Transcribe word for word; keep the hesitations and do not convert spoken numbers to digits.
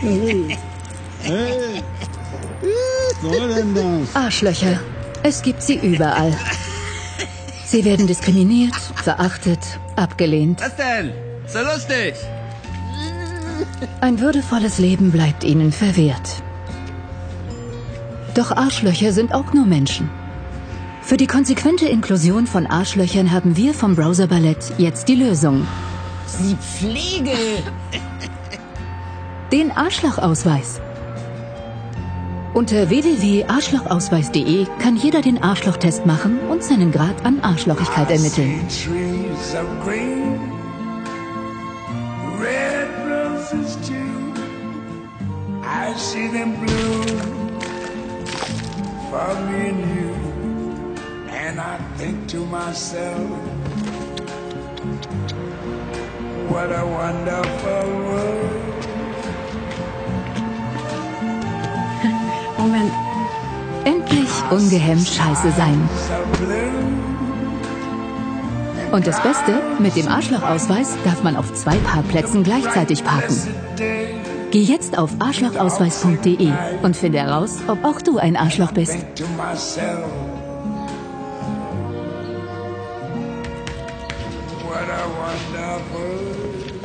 Hey, was soll denn das? Arschlöcher. Es gibt sie überall. Sie werden diskriminiert, verachtet, abgelehnt. Was denn? So lustig. Ein würdevolles Leben bleibt ihnen verwehrt. Doch Arschlöcher sind auch nur Menschen. Für die konsequente Inklusion von Arschlöchern haben wir vom Browser Ballett jetzt die Lösung. Sie Pflege! Den Arschlochausweis. Unter w w w punkt arschlochausweis punkt de kann jeder den Arschlochtest machen und seinen Grad an Arschlochigkeit ermitteln. Trees of green, red roses too. I see them bloom for me and you. And I think to myself, what a wonderful world. Moment. Endlich ungehemmt scheiße sein. So blue. Und das Beste, mit dem Arschlochausweis darf man auf zwei Parkplätzen gleichzeitig parken. Geh jetzt auf arschlochausweis punkt de und finde heraus, ob auch du ein Arschloch bist. Think to myself, what a wonderful